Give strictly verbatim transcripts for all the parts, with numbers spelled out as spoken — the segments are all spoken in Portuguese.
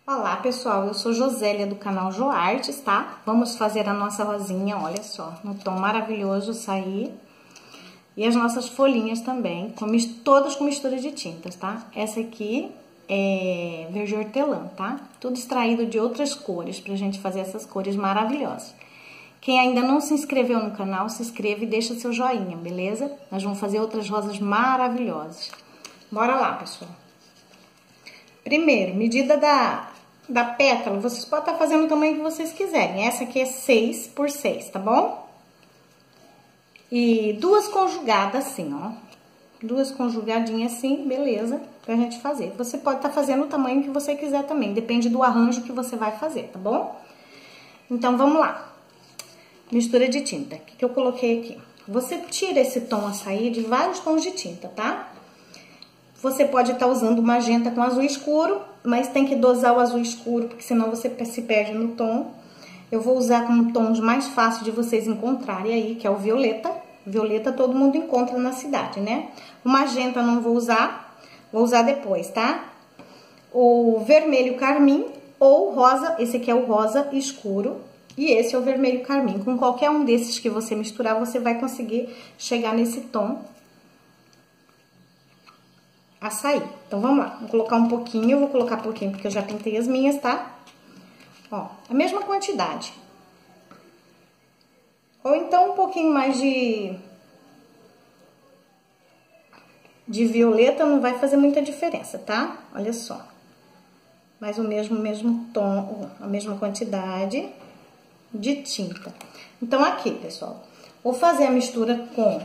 Olá, pessoal, eu sou Josélia do canal Joartes, tá? Vamos fazer a nossa rosinha, olha só, no tom maravilhoso sair. E as nossas folhinhas também, com, todas com mistura de tintas, tá? Essa aqui é verde hortelã, tá? Tudo extraído de outras cores, pra gente fazer essas cores maravilhosas. Quem ainda não se inscreveu no canal, se inscreva e deixa seu joinha, beleza? Nós vamos fazer outras rosas maravilhosas. Bora lá, pessoal. Primeiro, medida da... da pétala, vocês podem estar fazendo o tamanho que vocês quiserem. Essa aqui é seis por seis, tá bom? E duas conjugadas assim, ó. Duas conjugadinhas assim, beleza, pra gente fazer. Você pode estar fazendo o tamanho que você quiser também, depende do arranjo que você vai fazer, tá bom? Então, vamos lá. Mistura de tinta. O que, que eu coloquei aqui? Você tira esse tom açaí de vários tons de tinta, tá? Você pode estar usando magenta com azul escuro, mas tem que dosar o azul escuro, porque senão você se perde no tom. Eu vou usar como tons mais fácil de vocês encontrarem aí, que é o violeta. Violeta todo mundo encontra na cidade, né? O magenta não vou usar, vou usar depois, tá? O vermelho carmim ou rosa, esse aqui é o rosa escuro. E esse é o vermelho carmim. Com qualquer um desses que você misturar, você vai conseguir chegar nesse tom açaí. Então, vamos lá. Vou colocar um pouquinho, eu vou colocar pouquinho porque eu já pintei as minhas, tá? Ó, a mesma quantidade. Ou então um pouquinho mais de... de violeta não vai fazer muita diferença, tá? Olha só. Mas o mesmo, mesmo tom, a mesma quantidade de tinta. Então, aqui, pessoal, vou fazer a mistura com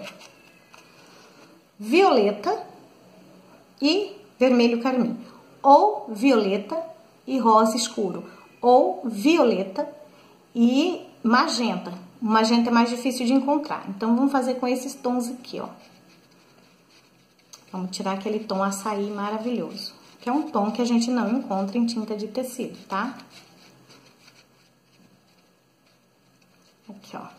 violeta e vermelho carmim, ou violeta e rosa escuro, ou violeta e magenta. O magenta é mais difícil de encontrar, então vamos fazer com esses tons aqui, ó. Vamos tirar aquele tom açaí maravilhoso, que é um tom que a gente não encontra em tinta de tecido, tá? Aqui, ó.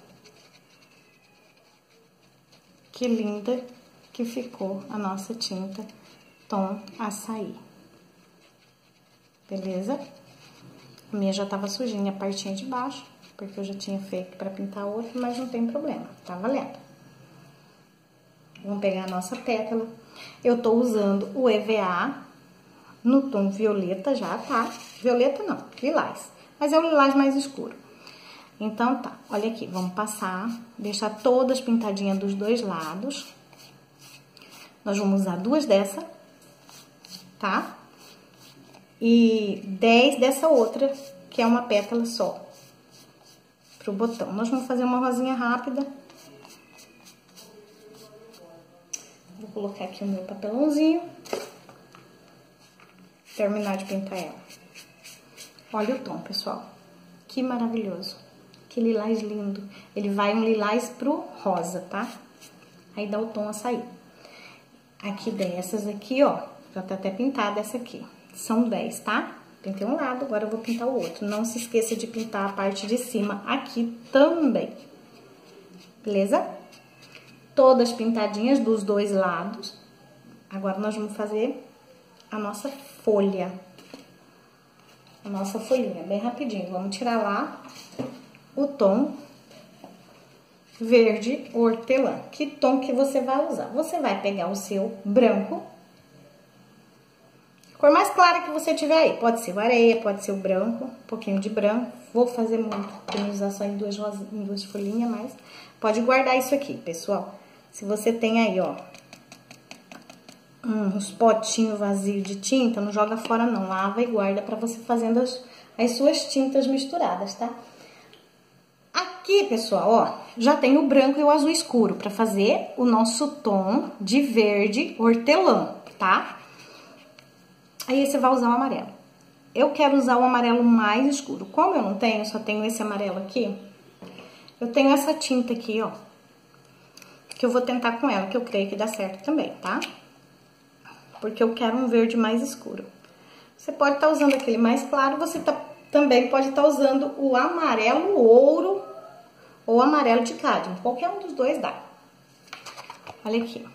Que linda que ficou a nossa tinta tom açaí. Beleza? A minha já tava sujinha a partinha de baixo, porque eu já tinha feito pra pintar outra, mas não tem problema, tá valendo. Vamos pegar a nossa pétala. Eu tô usando o E V A no tom violeta já, tá? Violeta não, lilás. Mas é o lilás mais escuro. Então, tá, olha aqui, vamos passar, deixar todas pintadinhas dos dois lados. Nós vamos usar duas dessa, tá? E dez dessa outra, que é uma pétala só, pro botão. Nós vamos fazer uma rosinha rápida. Vou colocar aqui o meu papelãozinho. Terminar de pintar ela. Olha o tom, pessoal. Que maravilhoso. Que lilás lindo. Ele vai um lilás pro rosa, tá? Aí dá o tom açaí. Aqui dessas aqui, ó, já tá até pintada essa aqui. São dez, tá? Pintei um lado, agora eu vou pintar o outro. Não se esqueça de pintar a parte de cima aqui também. Beleza? Todas pintadinhas dos dois lados. Agora, nós vamos fazer a nossa folha. A nossa folhinha, bem rapidinho. Vamos tirar lá o tom verde hortelã. Que tom que você vai usar? Você vai pegar o seu branco, a cor mais clara que você tiver aí. Pode ser o areia, pode ser o branco, um pouquinho de branco. Vou fazer muito, pra não usar só em duas, em duas folhinhas, mas pode guardar isso aqui, pessoal. Se você tem aí, ó, uns potinhos vazios de tinta, não joga fora não, lava e guarda pra você fazendo as, as suas tintas misturadas, tá? Aqui, pessoal, ó, já tem o branco e o azul escuro pra fazer o nosso tom de verde hortelã, tá? Aí você vai usar o amarelo. Eu quero usar o amarelo mais escuro. Como eu não tenho, só tenho esse amarelo aqui, eu tenho essa tinta aqui, ó, que eu vou tentar com ela, que eu creio que dá certo também, tá? Porque eu quero um verde mais escuro. Você pode estar usando aquele mais claro, você tá, também pode estar usando o amarelo ouro ou amarelo de cádmio. Qualquer um dos dois dá. Olha aqui.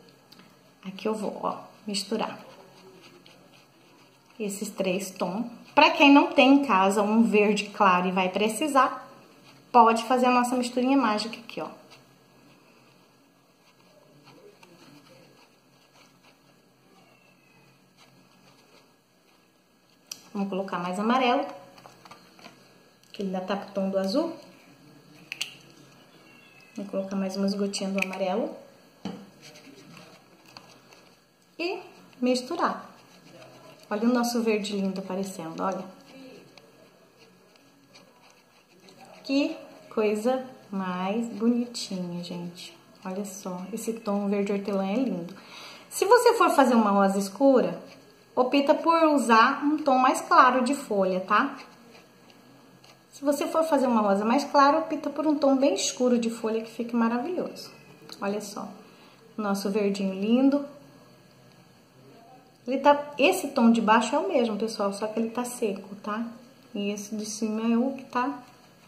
Aqui eu vou, ó, misturar esses três tons Pra quem não tem em casa um verde claro e vai precisar, pode fazer a nossa misturinha mágica aqui, ó. Vamos colocar mais amarelo, que ainda tá pro tom do azul. Vou colocar mais umas gotinhas do amarelo. E misturar. Olha o nosso verde lindo aparecendo, olha. Que coisa mais bonitinha, gente. Olha só, esse tom verde hortelã é lindo. Se você for fazer uma rosa escura, opta por usar um tom mais claro de folha, tá? Se você for fazer uma rosa mais clara, opta por um tom bem escuro de folha que fica maravilhoso. Olha só, nosso verdinho lindo. Ele tá, esse tom de baixo é o mesmo, pessoal, só que ele tá seco, tá? E esse de cima é o que tá...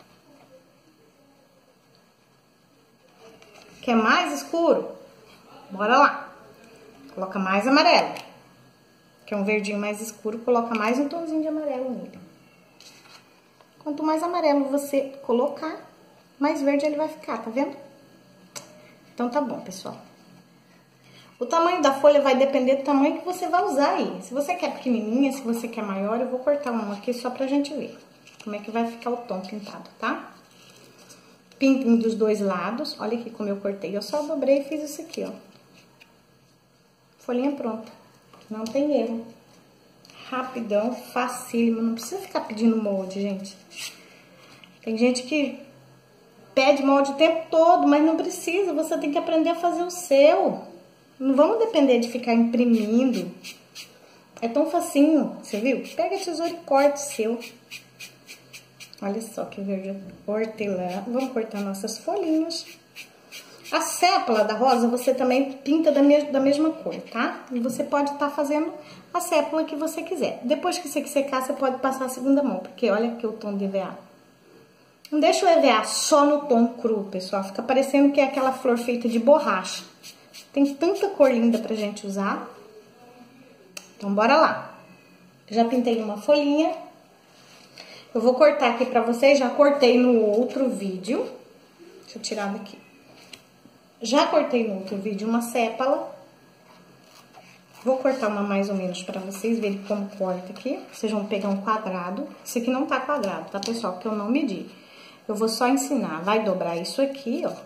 Quer mais escuro? Bora lá. Coloca mais amarelo. Quer um verdinho mais escuro, coloca mais um tomzinho de amarelo nele. Quanto mais amarelo você colocar, mais verde ele vai ficar, tá vendo? Então tá bom, pessoal. O tamanho da folha vai depender do tamanho que você vai usar aí. Se você quer pequenininha, se você quer maior, eu vou cortar uma aqui só pra gente ver como é que vai ficar o tom pintado, tá? Pintem dos dois lados. Olha aqui como eu cortei. Eu só dobrei e fiz isso aqui, ó. Folhinha pronta. Não tem erro. Rapidão, facílimo. Não precisa ficar pedindo molde, gente. Tem gente que pede molde o tempo todo, mas não precisa. Você tem que aprender a fazer o seu. Não vamos depender de ficar imprimindo. É tão facinho, você viu? Pega a tesoura e corta o seu. Olha só que verde hortelã. Vamos cortar nossas folhinhas. A sépala da rosa você também pinta da, me da mesma cor, tá? E você pode estar tá fazendo a sépala que você quiser. Depois que você secar, você pode passar a segunda mão, porque olha aqui o tom de E V A. Não deixa o E V A só no tom cru, pessoal. Fica parecendo que é aquela flor feita de borracha. Tem tanta cor linda pra gente usar. Então, bora lá. Já pintei uma folhinha. Eu vou cortar aqui pra vocês. Já cortei no outro vídeo. Deixa eu tirar daqui. Já cortei no outro vídeo uma sépala. Vou cortar uma mais ou menos pra vocês verem como corta aqui. Vocês vão pegar um quadrado. Isso aqui não tá quadrado, tá, pessoal? Porque eu não medi. Eu vou só ensinar. Vai dobrar isso aqui, ó.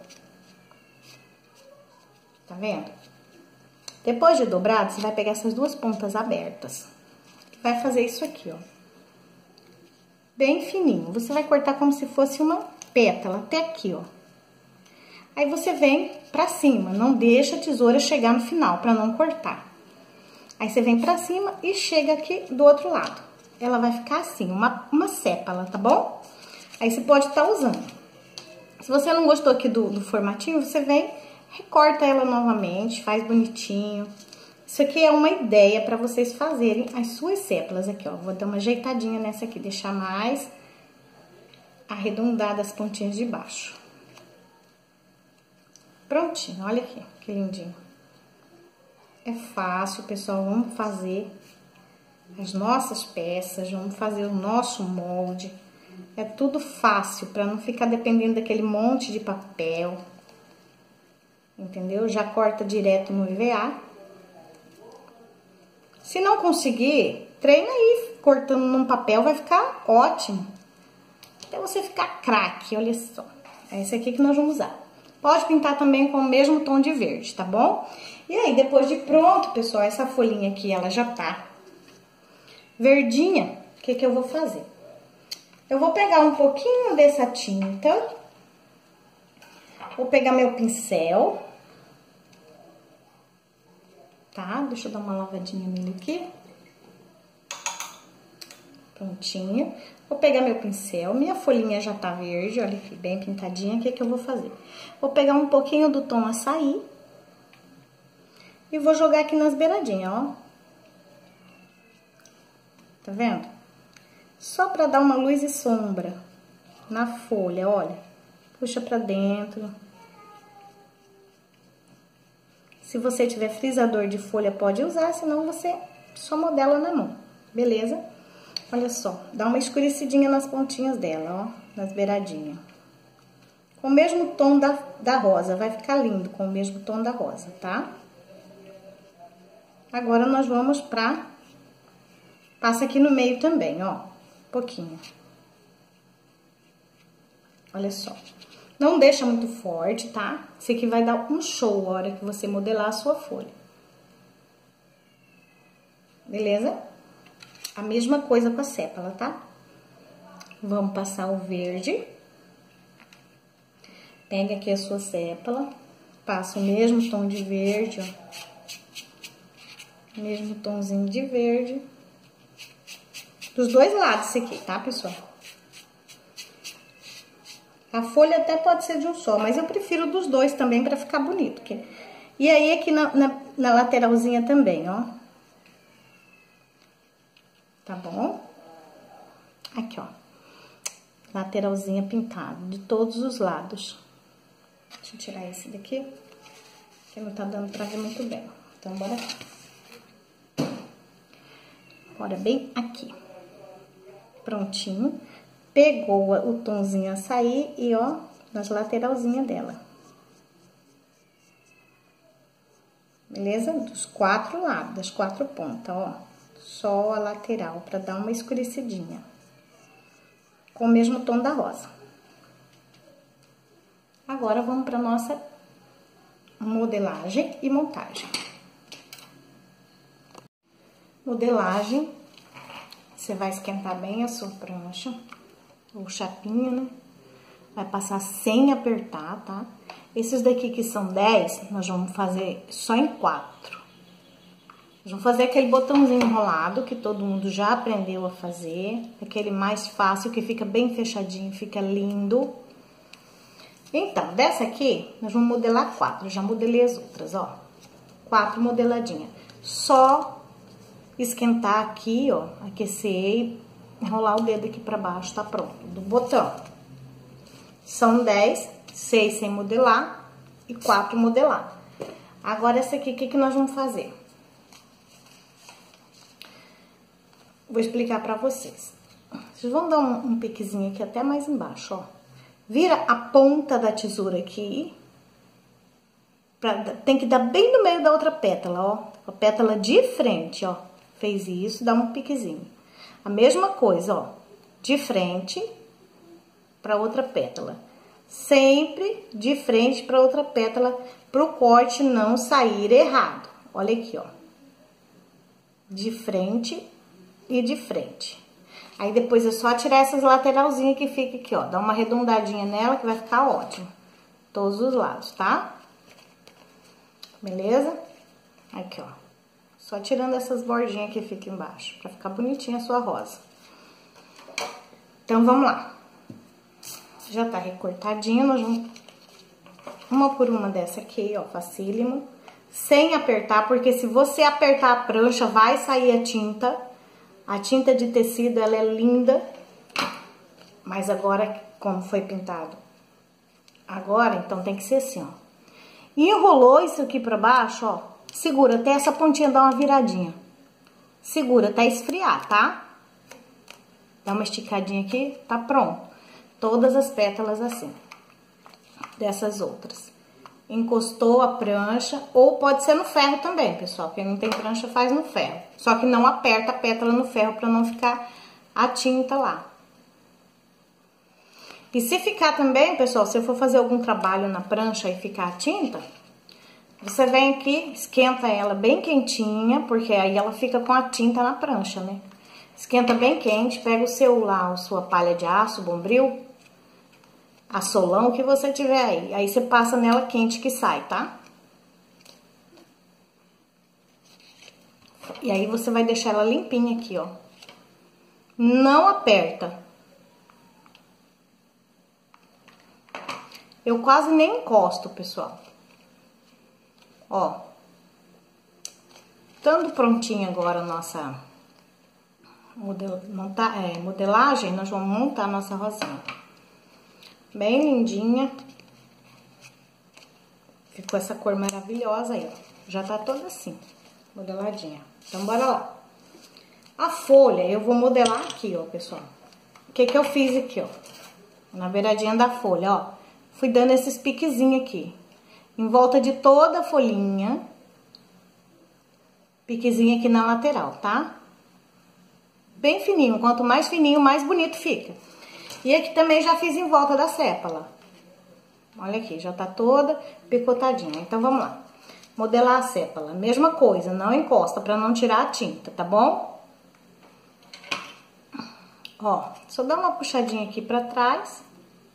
Tá vendo? Depois de dobrado, você vai pegar essas duas pontas abertas. Vai fazer isso aqui, ó. Bem fininho. Você vai cortar como se fosse uma pétala, até aqui, ó. Aí você vem pra cima, não deixa a tesoura chegar no final, pra não cortar. Aí você vem pra cima e chega aqui do outro lado. Ela vai ficar assim, uma, uma sépala, tá bom? Aí você pode estar usando. Se você não gostou aqui do, do formatinho, você vem... Recorta ela novamente, faz bonitinho. Isso aqui é uma ideia para vocês fazerem as suas sépalas aqui, ó. Vou dar uma ajeitadinha nessa aqui, deixar mais arredondada as pontinhas de baixo. Prontinho, olha aqui, que lindinho. É fácil, pessoal, vamos fazer as nossas peças, vamos fazer o nosso molde. É tudo fácil, para não ficar dependendo daquele monte de papel. Entendeu? Já corta direto no E V A. Se não conseguir, treina aí, cortando num papel, vai ficar ótimo. Até você ficar craque, olha só. É esse aqui que nós vamos usar. Pode pintar também com o mesmo tom de verde, tá bom? E aí, depois de pronto, pessoal, essa folhinha aqui, ela já tá verdinha. O que que eu vou fazer? Eu vou pegar um pouquinho dessa tinta. Vou pegar meu pincel, tá? Deixa eu dar uma lavadinha nele aqui. Prontinho. Vou pegar meu pincel, minha folhinha já tá verde, olha aqui, bem pintadinha. O que que eu vou fazer? Vou pegar um pouquinho do tom açaí e vou jogar aqui nas beiradinhas, ó. Tá vendo? Só pra dar uma luz e sombra na folha, olha. Puxa pra dentro. Se você tiver frisador de folha, pode usar, senão você só modela na mão, beleza? Olha só, dá uma escurecidinha nas pontinhas dela, ó, nas beiradinhas. Com o mesmo tom da, da rosa, vai ficar lindo com o mesmo tom da rosa, tá? Agora, nós vamos pra... Passa aqui no meio também, ó, um pouquinho. Olha só. Não deixa muito forte, tá? Isso aqui vai dar um show a hora que você modelar a sua folha. Beleza? A mesma coisa com a sépala, tá? Vamos passar o verde. Pega aqui a sua sépala, passa o mesmo tom de verde, ó. Mesmo tomzinho de verde. Dos dois lados isso aqui, tá, pessoal? A folha até pode ser de um só, mas eu prefiro dos dois também pra ficar bonito. Que... E aí, aqui na, na, na lateralzinha também, ó. Tá bom? Aqui, ó. Lateralzinha pintado, de todos os lados. Deixa eu tirar esse daqui, que não tá dando pra ver muito bem. Então, bora aqui. Bora bem aqui. Prontinho. Pegou o tomzinho açaí e, ó, nas lateralzinhas dela. Beleza? Dos quatro lados, das quatro pontas, ó. Só a lateral, pra dar uma escurecidinha. Com o mesmo tom da rosa. Agora, vamos pra nossa modelagem e montagem. Modelagem. Você vai esquentar bem a sua prancha, ou chapinha, né? Vai passar sem apertar, tá? Esses daqui que são dez, nós vamos fazer só em quatro. Nós vamos fazer aquele botãozinho enrolado, que todo mundo já aprendeu a fazer. Aquele mais fácil, que fica bem fechadinho, fica lindo. Então, dessa aqui, nós vamos modelar quatro. Eu já modelei as outras, ó. Quatro modeladinhas. Só esquentar aqui, ó, aquecer e enrolar o dedo aqui pra baixo, tá pronto. Do botão. São dez, seis sem modelar e quatro modelar. Agora, essa aqui, o que que nós vamos fazer? Vou explicar pra vocês. Vocês vão dar um, um piquezinho aqui até mais embaixo, ó. Vira a ponta da tesoura aqui. Pra, tem que dar bem no meio da outra pétala, ó. A pétala de frente, ó. Fez isso, dá um piquezinho. A mesma coisa, ó. De frente pra outra pétala. Sempre de frente pra outra pétala, pro corte não sair errado. Olha aqui, ó. De frente e de frente. Aí, depois é só tirar essas lateralzinhas que fica aqui, ó. Dá uma arredondadinha nela que vai ficar ótimo. Todos os lados, tá? Beleza? Aqui, ó. Só tirando essas bordinhas que fica embaixo, pra ficar bonitinha a sua rosa. Então, vamos lá. Já tá recortadinho, nós vamos... Uma por uma dessa aqui, ó, facílimo. Sem apertar, porque se você apertar a prancha, vai sair a tinta. A tinta de tecido, ela é linda. Mas agora, como foi pintado? Agora, então, tem que ser assim, ó. Enrolou isso aqui pra baixo, ó. Segura até essa pontinha dar uma viradinha. Segura até esfriar, tá? Dá uma esticadinha aqui, tá pronto. Todas as pétalas assim. Dessas outras. Encostou a prancha, ou pode ser no ferro também, pessoal. Quem não tem prancha faz no ferro. Só que não aperta a pétala no ferro pra não ficar a tinta lá. E se ficar também, pessoal, se eu for fazer algum trabalho na prancha e ficar a tinta, você vem aqui, esquenta ela bem quentinha, porque aí ela fica com a tinta na prancha, né? Esquenta bem quente, pega o seu lá, a sua palha de aço, bombril, a solão, o que você tiver aí. Aí você passa nela quente que sai, tá? E aí você vai deixar ela limpinha aqui, ó. Não aperta. Eu quase nem encosto, pessoal. Ó. Estando prontinha agora a nossa model, monta, é, modelagem, nós vamos montar a nossa rosinha. Bem lindinha. Ficou essa cor maravilhosa aí, ó. Já tá toda assim, modeladinha. Então, bora lá. A folha, eu vou modelar aqui, ó, pessoal. O que que eu fiz aqui, ó? Na beiradinha da folha, ó. Fui dando esses piquezinhos aqui. Em volta de toda a folhinha. Piquezinho aqui na lateral, tá? Bem fininho. Quanto mais fininho, mais bonito fica. E aqui também já fiz em volta da sépala. Olha aqui, já tá toda picotadinha. Então, vamos lá. Modelar a sépala. Mesma coisa, não encosta pra não tirar a tinta, tá bom? Ó, só dá uma puxadinha aqui pra trás.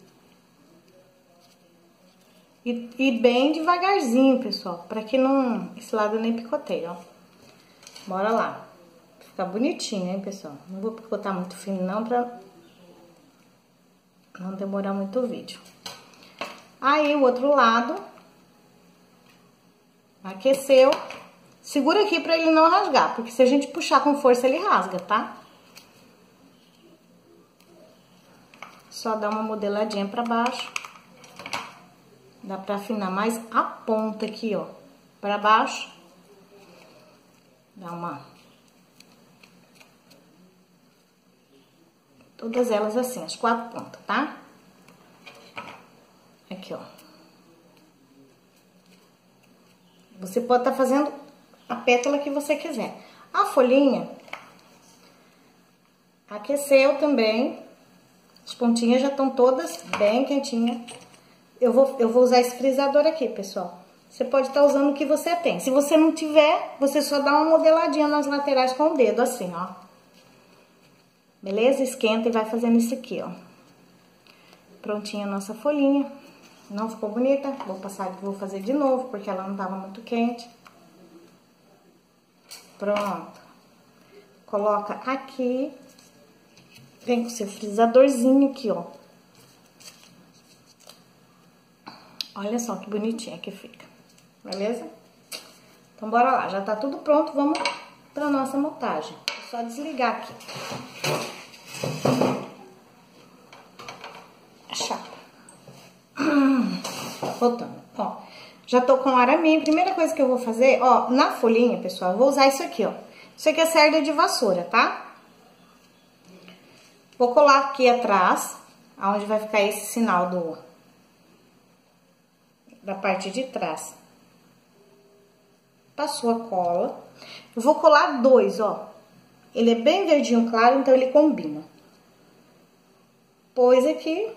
E, e bem devagarzinho, pessoal, pra que não, esse lado nem picoteie, ó. Bora lá. Fica bonitinho, hein, pessoal? Não vou picotar muito fino, não, pra não demorar muito o vídeo. Aí, o outro lado. Aqueceu. Segura aqui pra ele não rasgar, porque se a gente puxar com força, ele rasga, tá? Só dá uma modeladinha pra baixo. Dá pra afinar mais a ponta aqui, ó, pra baixo. Dá uma... Todas elas assim, as quatro pontas, tá? Aqui, ó. Você pode estar fazendo a pétala que você quiser. A folhinha aqueceu também. As pontinhas já estão todas bem quentinhas. Eu vou, eu vou usar esse frisador aqui, pessoal. Você pode estar usando o que você tem. Se você não tiver, você só dá uma modeladinha nas laterais com o dedo, assim, ó. Beleza? Esquenta e vai fazendo isso aqui, ó. Prontinha a nossa folhinha. Não ficou bonita? Vou passar, vou fazer de novo, porque ela não tava muito quente. Pronto. Coloca aqui. Vem com o seu frisadorzinho aqui, ó. Olha só que bonitinha que fica. Beleza? Então, bora lá. Já tá tudo pronto. Vamos pra nossa montagem. É só desligar aqui. A chapa. Tá faltando. Ó, já tô com o araminho. Primeira coisa que eu vou fazer, ó, na folhinha, pessoal, eu vou usar isso aqui, ó. Isso aqui é cerda de vassoura, tá? Vou colar aqui atrás, aonde vai ficar esse sinal do... da parte de trás. Passou a cola. Eu vou colar dois, ó. Ele é bem verdinho claro, então ele combina. Pôs aqui.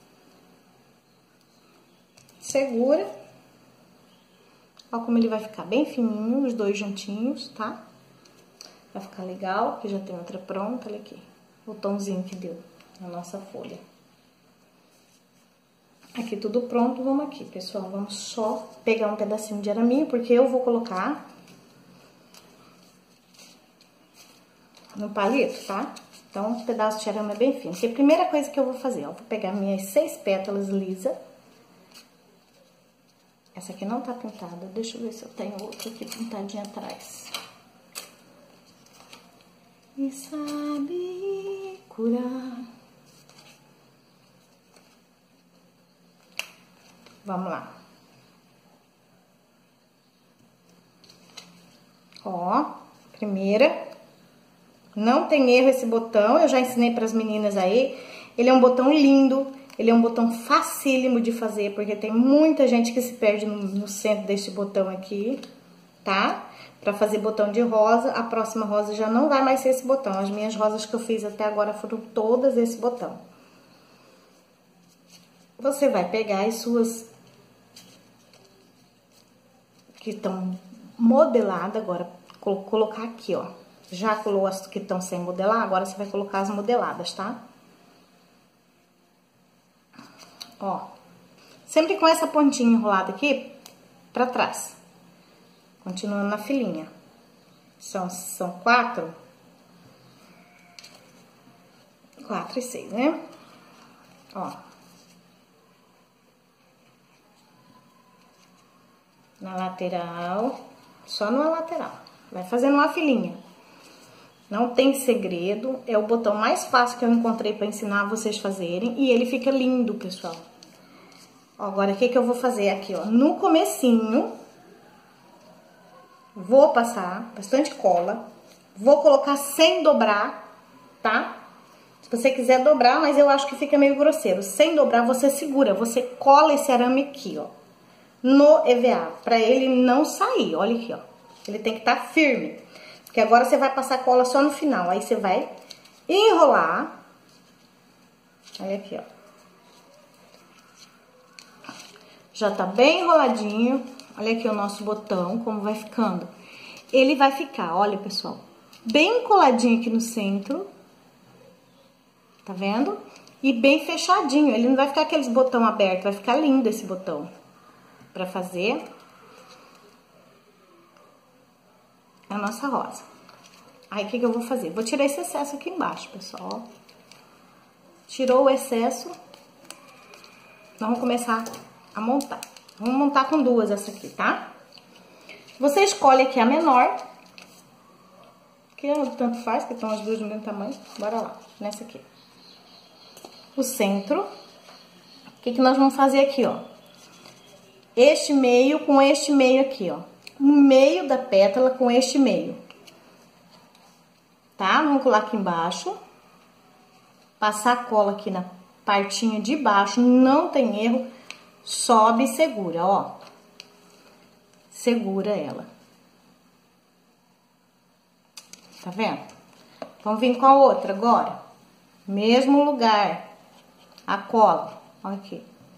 Segura. Ó como ele vai ficar bem fininho, os dois juntinhos, tá? Vai ficar legal, que já tem outra pronta, olha aqui. O tomzinho que deu na nossa folha. Aqui tudo pronto, vamos aqui, pessoal. Vamos só pegar um pedacinho de araminho, porque eu vou colocar no palito, tá? Então, um pedaço de arame é bem fino. Que é a primeira coisa que eu vou fazer, ó. Vou pegar minhas seis pétalas lisa. Essa aqui não tá pintada. Deixa eu ver se eu tenho outra aqui pintadinha atrás. E sabe curar. Vamos lá. Ó, primeira. Não tem erro esse botão, eu já ensinei para as meninas aí. Ele é um botão lindo, ele é um botão facílimo de fazer, porque tem muita gente que se perde no, no centro deste botão aqui, tá? Pra fazer botão de rosa, a próxima rosa já não vai mais ser esse botão. As minhas rosas que eu fiz até agora foram todas esse botão. Você vai pegar as suas que estão modeladas agora, colocar aqui, ó. Já colou as que estão sem modelar, agora você vai colocar as modeladas, tá? Ó, sempre com essa pontinha enrolada aqui pra trás. Continuando na filinha. São, são quatro. Quatro e seis, né? Ó. Na lateral, só na lateral. Vai fazendo uma filinha. Não tem segredo, é o botão mais fácil que eu encontrei pra ensinar vocês fazerem. E ele fica lindo, pessoal. Ó, agora, o que que eu vou fazer aqui, ó? No comecinho, vou passar bastante cola. Vou colocar sem dobrar, tá? Se você quiser dobrar, mas eu acho que fica meio grosseiro. Sem dobrar, você segura, você cola esse arame aqui, ó, no E V A, pra ele não sair. Olha aqui, ó. Ele tem que estar firme. Porque agora você vai passar cola só no final. Aí você vai enrolar. Olha aqui, ó. Já tá bem enroladinho. Olha aqui o nosso botão, como vai ficando. Ele vai ficar, olha, pessoal, bem coladinho aqui no centro. Tá vendo? E bem fechadinho. Ele não vai ficar aqueles botão aberto, vai ficar lindo esse botão pra fazer a nossa rosa. Aí, o que que eu vou fazer? Vou tirar esse excesso aqui embaixo, pessoal. Tirou o excesso. Nós vamos começar a montar. Vamos montar com duas essa aqui, tá? Você escolhe aqui a menor. Que tanto faz, que estão as duas do mesmo tamanho. Bora lá, nessa aqui. O centro. O que que nós vamos fazer aqui, ó? Este meio com este meio aqui, ó. O meio da pétala com este meio. Tá? Vamos colar aqui embaixo. Passar a cola aqui na partinha de baixo, não tem erro. Sobe e segura, ó. Segura ela. Tá vendo? Vamos vir com a outra agora. Mesmo lugar. A cola. Olha aqui.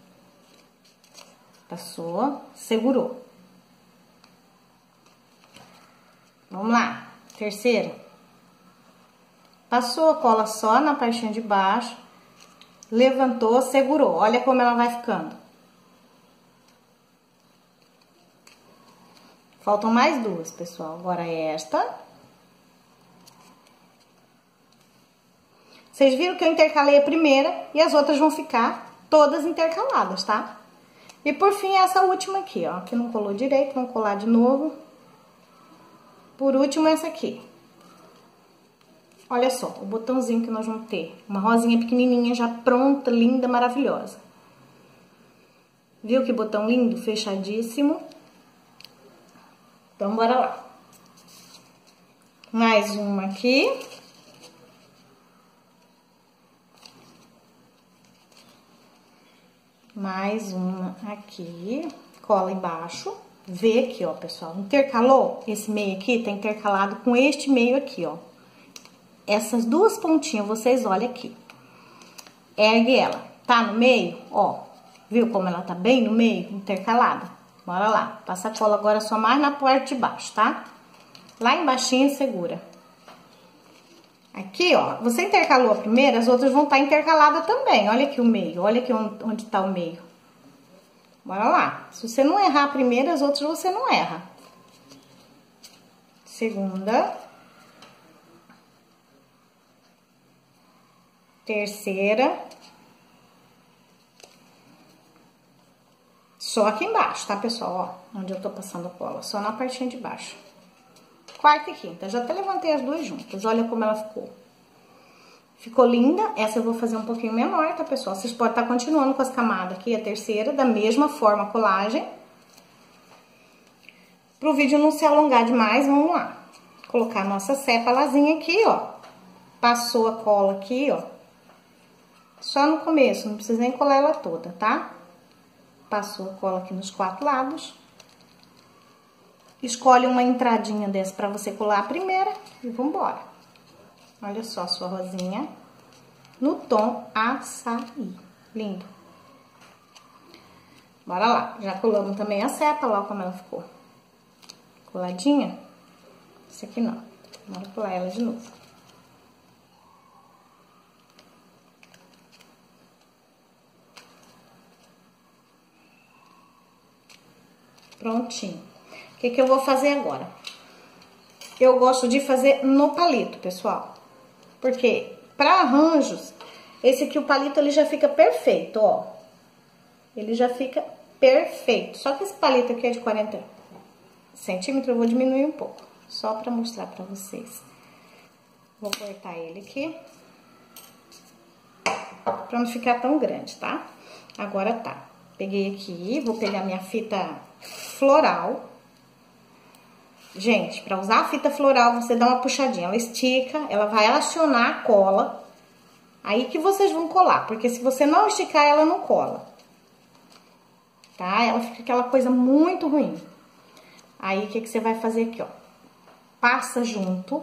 Passou, segurou. Vamos lá. Terceira. Passou a cola só na partinha de baixo. Levantou, segurou. Olha como ela vai ficando. Faltam mais duas, pessoal. Agora esta. Vocês viram que eu intercalei a primeira e as outras vão ficar todas intercaladas, tá? E por fim, essa última aqui, ó, que não colou direito, vamos colar de novo. Por último, essa aqui. Olha só, o botãozinho que nós vamos ter. Uma rosinha pequenininha já pronta, linda, maravilhosa. Viu que botão lindo? Fechadíssimo. Então, bora lá. Mais uma aqui. Mais uma aqui. Cola embaixo. Vê aqui, ó, pessoal. Intercalou? Esse meio aqui tá intercalado com este meio aqui, ó. Essas duas pontinhas, vocês olham aqui. Ergue ela. Tá no meio? Ó. Viu como ela tá bem no meio? Intercalada. Bora lá. Passa a cola agora só mais na parte de baixo, tá? Lá embaixinho segura. Aqui, ó. Você intercalou a primeira, as outras vão estar intercaladas também. Olha aqui o meio. Olha aqui onde tá o meio. Bora lá. Se você não errar a primeira, as outras você não erra. Segunda. Terceira. Só aqui embaixo, tá, pessoal? Ó, onde eu tô passando a cola. Só na partinha de baixo. Quarta e quinta. Já até levantei as duas juntas. Olha como ela ficou. Ficou linda. Essa eu vou fazer um pouquinho menor, tá, pessoal? Vocês podem estar continuando com as camadas aqui, a terceira, da mesma forma a colagem. Pro vídeo não se alongar demais, vamos lá. Colocar a nossa sépalazinha aqui, ó. Passou a cola aqui, ó. Só no começo, não precisa nem colar ela toda, tá? Passou a cola aqui nos quatro lados. Escolhe uma entradinha dessa pra você colar a primeira e vambora. Olha só a sua rosinha no tom açaí. Lindo. Bora lá. Já colamos também a sépala, ó como ela ficou. Coladinha. Esse aqui não. Bora colar ela de novo. Prontinho. O que que eu vou fazer agora? Eu gosto de fazer no palito, pessoal. Porque para arranjos, esse aqui, o palito, ele já fica perfeito, ó. Ele já fica perfeito. Só que esse palito aqui é de quarenta centímetros, eu vou diminuir um pouco. Só para mostrar para vocês. Vou cortar ele aqui. Pra não ficar tão grande, tá? Agora tá. Peguei aqui, vou pegar minha fita floral. gente, pra usar a fita floral, você dá uma puxadinha, ela estica, ela vai acionar a cola, aí que vocês vão colar, porque se você não esticar, ela não cola, tá? Ela fica aquela coisa muito ruim. Aí, o que que você vai fazer aqui, ó? Passa junto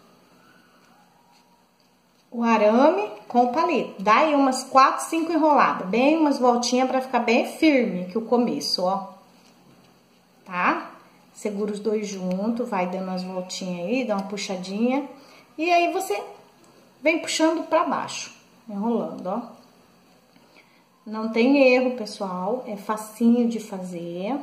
o arame com o palito. Dá aí umas quatro, cinco enroladas, bem umas voltinhas pra ficar bem firme que o começo, ó. Tá? Segura os dois juntos, vai dando as voltinhas aí, dá uma puxadinha. E aí, você vem puxando pra baixo, enrolando, ó. Não tem erro, pessoal, é facinho de fazer.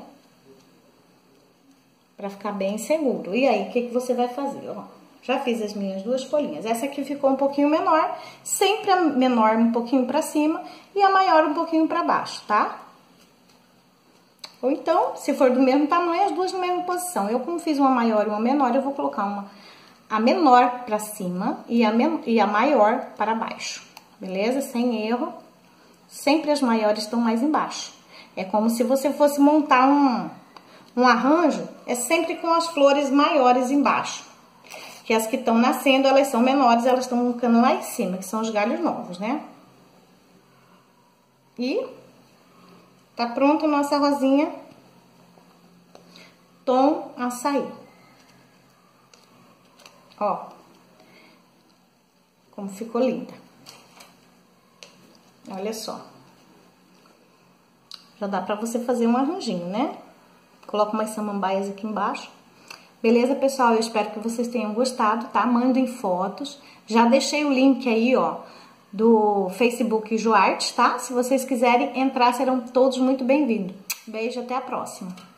Pra ficar bem seguro. E aí, o que que você vai fazer, ó? Já fiz as minhas duas folhinhas. Essa aqui ficou um pouquinho menor, sempre a menor um pouquinho pra cima e a maior um pouquinho pra baixo, tá? Ou então, se for do mesmo tamanho, as duas na mesma posição. Eu, como fiz uma maior e uma menor, eu vou colocar uma a menor pra cima e a, men e a maior para baixo, beleza? Sem erro. Sempre as maiores estão mais embaixo. É como se você fosse montar um, um arranjo, é sempre com as flores maiores embaixo. Que as que estão nascendo, elas são menores, elas estão ficando lá em cima, que são os galhos novos, né? E tá pronto nossa rosinha tom açaí. Ó, como ficou linda. Olha só. Já dá pra você fazer um arranjinho, né? Coloca umas samambaias aqui embaixo. Beleza, pessoal? Eu espero que vocês tenham gostado, tá? Mandem fotos. Já deixei o link aí, ó, do Facebook Joarte, tá? Se vocês quiserem entrar, serão todos muito bem-vindos. Beijo, até a próxima.